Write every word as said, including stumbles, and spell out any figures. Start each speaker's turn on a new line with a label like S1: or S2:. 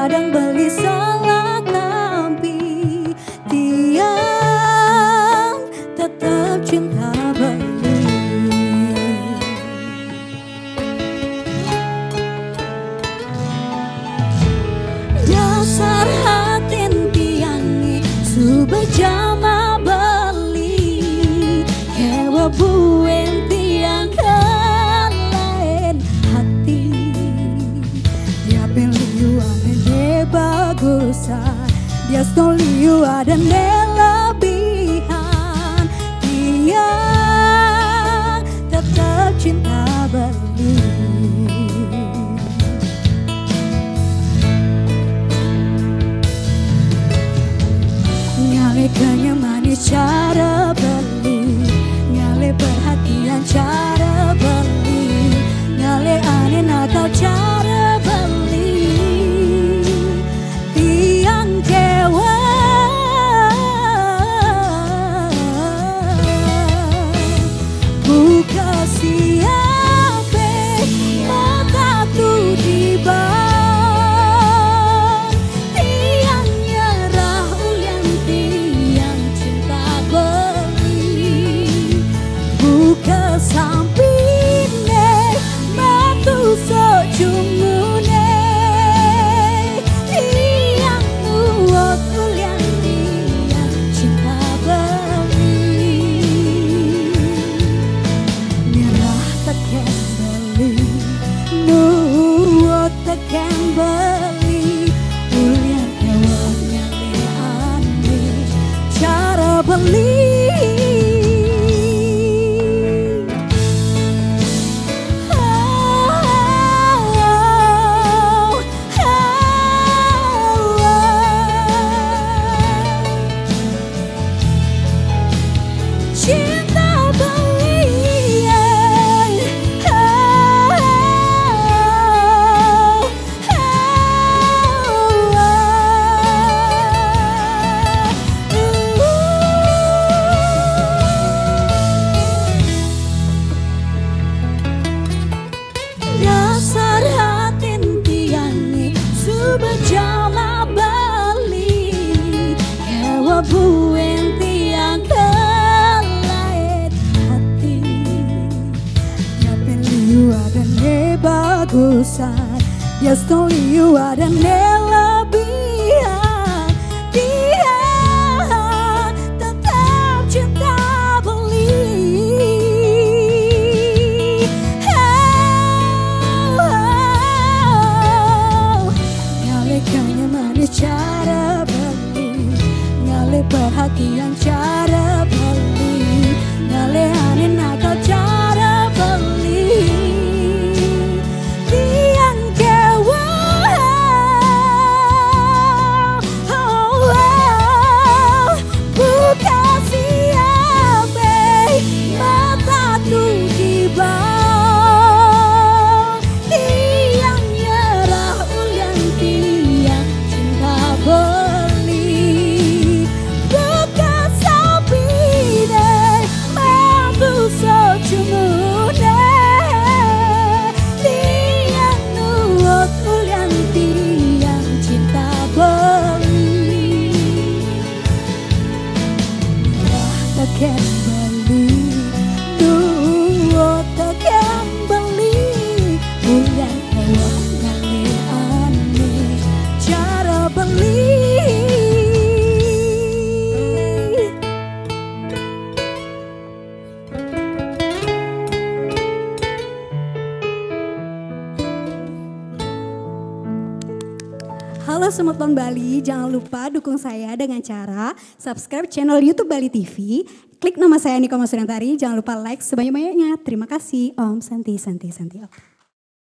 S1: kadang beli salah kampi, tiang tetap cinta beli. Dasar hati tiang subah jama beli, kewa buen tiang kan lain hati. Dia pilih ada de bagusan, dia stoliu ada de lebihan, dia tetap cinta beli. Nyale kenyamanan cara beli, nyale perhatian cara beli, nyale aneh nakal cara beli. Tiang kewa buka siapa mata tu di bawah, tiang nyerah ulian tiang cinta beli. Buka sampine matu sojumune, tiang nuwak ulian tiang cinta beli. Nyerah tekan beli, nuwak tekan beli, ulian ewak nyale ane cara beli. Cinta belian, dasar hati tiang subah jama beli, kewa buen tiang kan lain hati. Dia pilih ada ne bagusan, dia stoliu ada ne lebihan, dia tetap cinta beli. Nyale kenyamanan cara beli, nyale perhatian cara beli, nyale aneh nakal cara beli. Tiang kewa buka siapa mata tu di bawah, tiang nyerah ulian tiang cinta beli. Buka sampine matu sojumune, tiang nuwak ulian tiang cinta beli. Nyerah tekan beli, nuwak tekan beli, ulian ewak nyale aneh cara beli. Halo Semut Bang Bali, jangan lupa dukung saya dengan cara subscribe channel YouTube Bali T V, klik nama saya Niko Masudantari, jangan lupa like sebanyak-banyaknya. Terima kasih. Om Santi Santi Santi Om.